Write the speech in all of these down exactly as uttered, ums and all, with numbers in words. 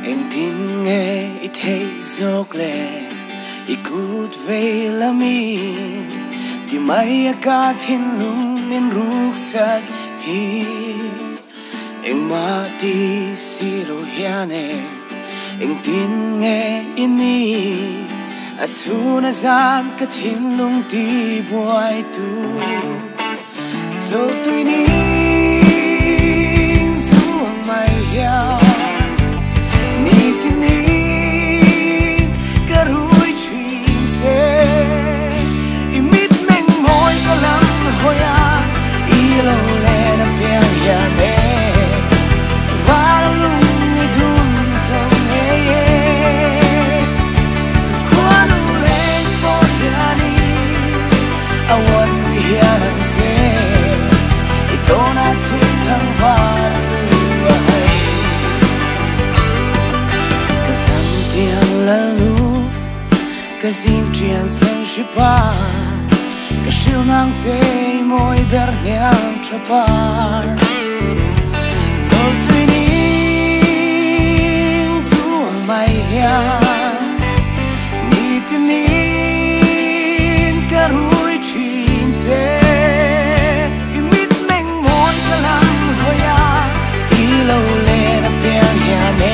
anh tin nghe ít thấy dốc lệ ít cút về là mi thì mai cả thiên lung miền ruốc sạch hi anh mà đi xì lô hiane anh tin nghe ini at huna gian ka thiên lung ti buai tu so tuy ni zuang mai hiao ni tin ni ka rui chin se imit meng moi ka lam hoya i lo le na piang ya ne va lung ni dum so ne ye so kwanu le po ya ni I want to hear them say itona Chhuihthangvala Kazantiang lalu Kazin trian san shipa Kashil nang say moi berniang chapar Zol tuining zuang mai hiang Nitinin karui chin se Imit meng moi kalam hoya Ilo le na piang hiane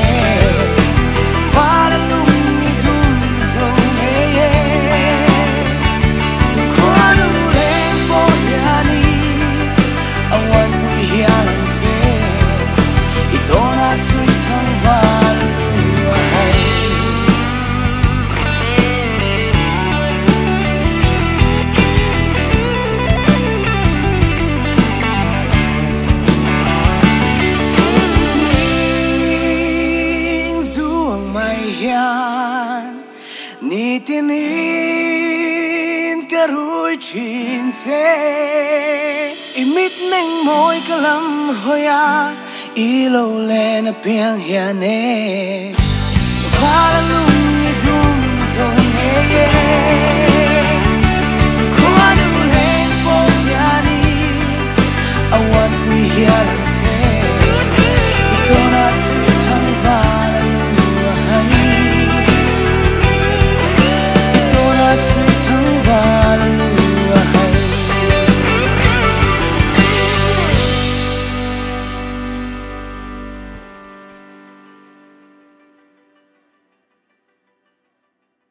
Nitinin karui chin se imit meng moi kalam hoya ilo le na piang hiane va lung ni dum so ne ye